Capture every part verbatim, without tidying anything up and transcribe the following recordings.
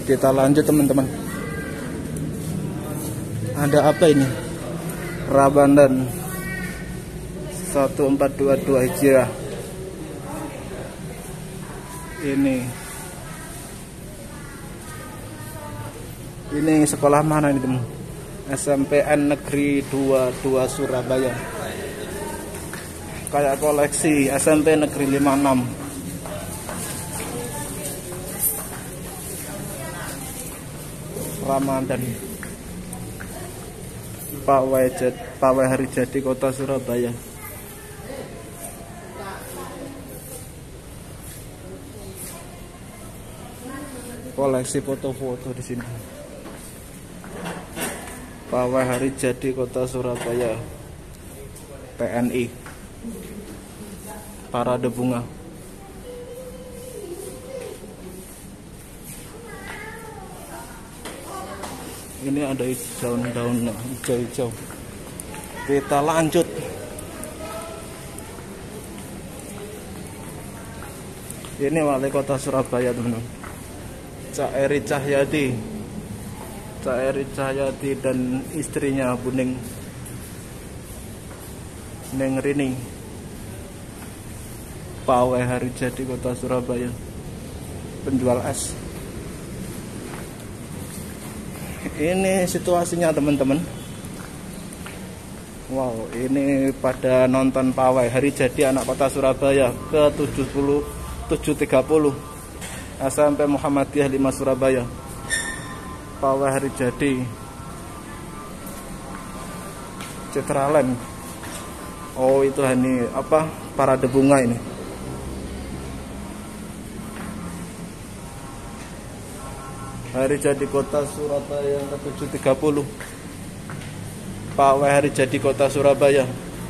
Kita lanjut teman-teman. Ada apa ini? Ramadan seribu empat ratus dua puluh dua Hijriah. Ini Ini sekolah mana ini teman? S M P N Negeri dua puluh dua Surabaya. Kayak koleksi S M P Negeri lima puluh enam. Ramadan Pawai Jad, Pawai Hari Jadi Kota Surabaya. Koleksi foto-foto di sini. Pawai Hari Jadi Kota Surabaya. P N I. Parade bunga. Ini ada daun-daun hijau-hijau. Kita lanjut. Ini Wali Kota Surabaya teman-teman. Cak Eri Cahyadi. Cak Eri Cahyadi dan istrinya Buning Neng Rini. Pawai Hari Jadi Kota Surabaya. Penjual es. Ini situasinya teman-teman. Wow, ini pada nonton Pawai Hari Jadi Anak Kota Surabaya ke tujuh puluh tujuh tiga puluh S M P Muhammadiyah lima Surabaya. Pawai Hari Jadi Citraland. Oh, itu ini apa? Parade bunga ini. Hari Jadi Kota Surabaya ke tujuh tiga puluh. Pawai Hari Jadi Kota Surabaya.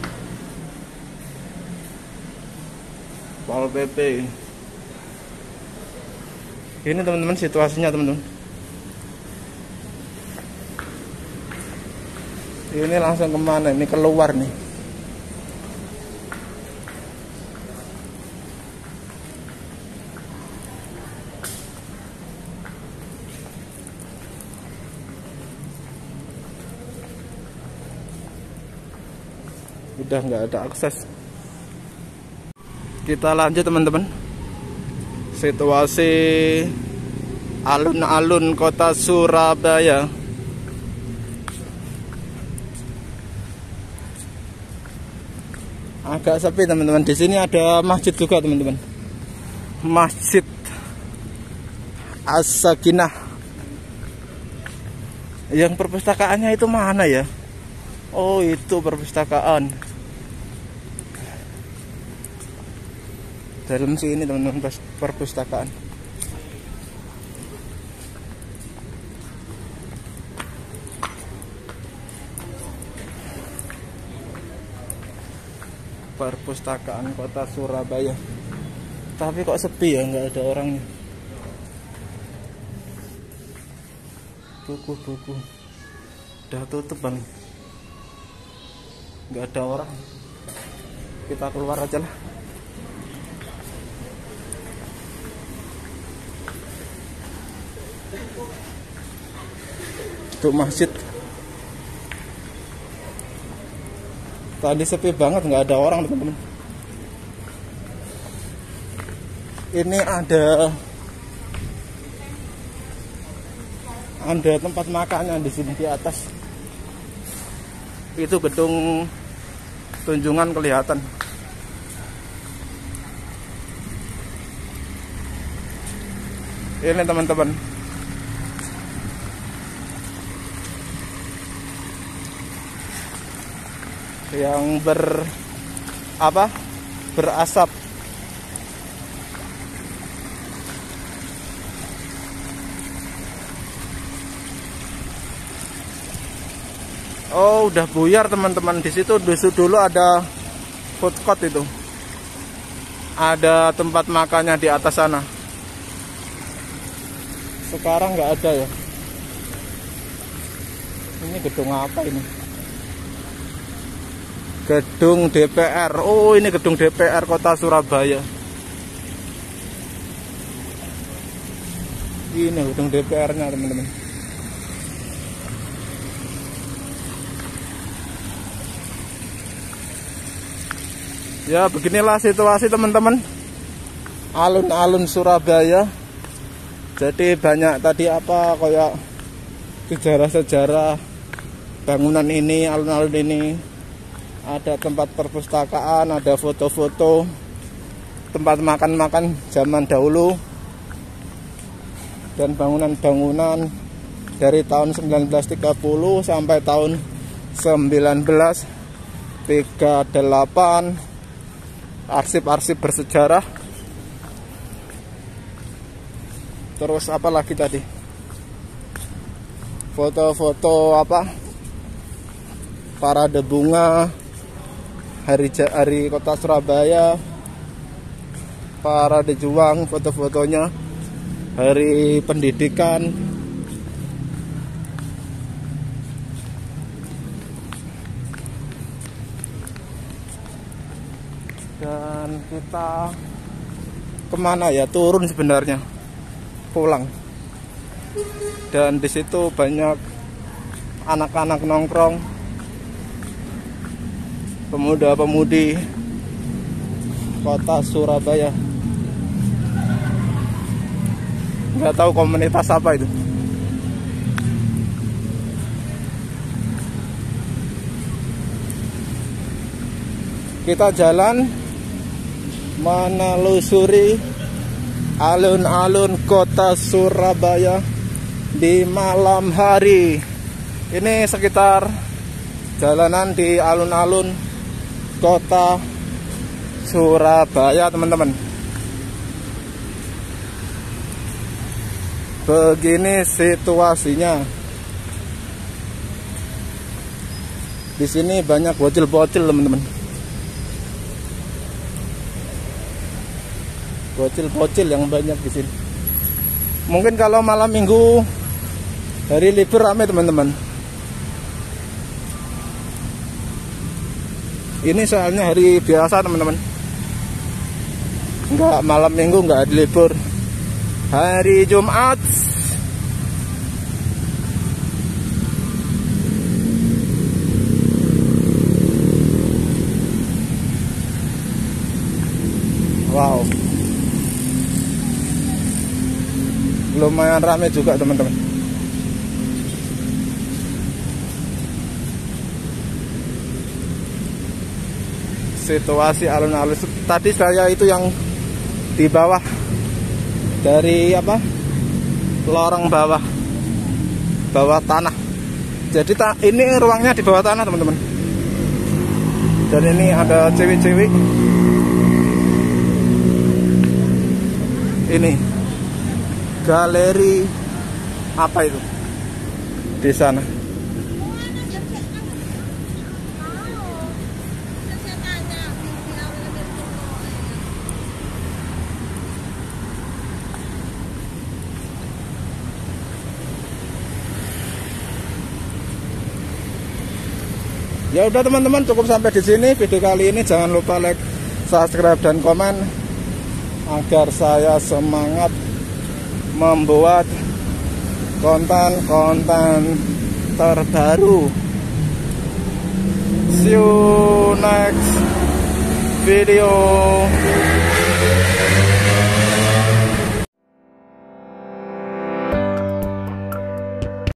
Pol P P. Ini teman-teman situasinya teman-teman. Ini langsung kemana? Ini keluar nih. Udah nggak ada akses. Kita lanjut teman-teman. Situasi alun-alun Kota Surabaya. Agak sepi teman-teman. Di sini ada masjid juga teman-teman. Masjid As-Sakinah. Yang perpustakaannya itu mana ya? Oh, itu perpustakaan. Dalam sini teman-teman perpustakaan. Perpustakaan Kota Surabaya. Tapi kok sepi ya, nggak ada orangnya. Buku-buku udah tutup bang. Nggak ada orang. Kita keluar aja lah. Itu masjid. Tadi sepi banget, nggak ada orang teman-teman. Ini ada ada tempat makannya di sini di atas. Itu gedung Tunjungan kelihatan. Ini teman-teman. Yang ber apa? Berasap. Oh, udah buyar teman-teman. Di situ dulu ada food court itu. Ada tempat makannya di atas sana. Sekarang nggak ada ya. Ini gedung apa ini? Gedung D P R. Oh, ini gedung D P R Kota Surabaya. Ini gedung D P R-nya teman-teman. Ya beginilah situasi teman-teman, alun-alun Surabaya. Jadi banyak tadi apa kayak sejarah-sejarah bangunan ini, alun-alun ini. Ada tempat perpustakaan, ada foto-foto, tempat makan-makan zaman dahulu, dan bangunan-bangunan dari tahun sembilan belas tiga puluh sampai tahun sembilan belas tiga puluh delapan. Arsip-arsip bersejarah. Terus apa lagi tadi? Foto-foto apa? Parade bunga hari hari kota Surabaya. Parade juang, foto-fotonya. Hari pendidikan. Dan kita kemana ya? Turun sebenarnya, pulang. Dan di situ banyak anak-anak nongkrong, pemuda-pemudi kota Surabaya. Nggak tahu komunitas apa itu. Kita jalan menelusuri alun-alun kota Surabaya di malam hari. Ini sekitar jalanan di alun-alun kota Surabaya teman-teman. Begini situasinya. Di sini banyak bocil-bocil teman-teman. Bocil-bocil yang banyak di sini. Mungkin kalau malam minggu hari libur ramai teman-teman. Ini soalnya hari biasa teman-teman. Enggak malam minggu, enggak ada libur. Hari Jumat. Wow. Lumayan ramai juga teman-teman. Situasi alun-alun tadi saya itu yang di bawah, dari apa, lorong bawah bawah tanah. Jadi tak, ini ruangnya di bawah tanah teman-teman. Dan ini ada cewek-cewek. Ini galeri apa itu di sana? Ya udah teman-teman, cukup sampai di sini video kali ini. Jangan lupa like, subscribe dan komen agar saya semangat membuat konten-konten terbaru. See you next video.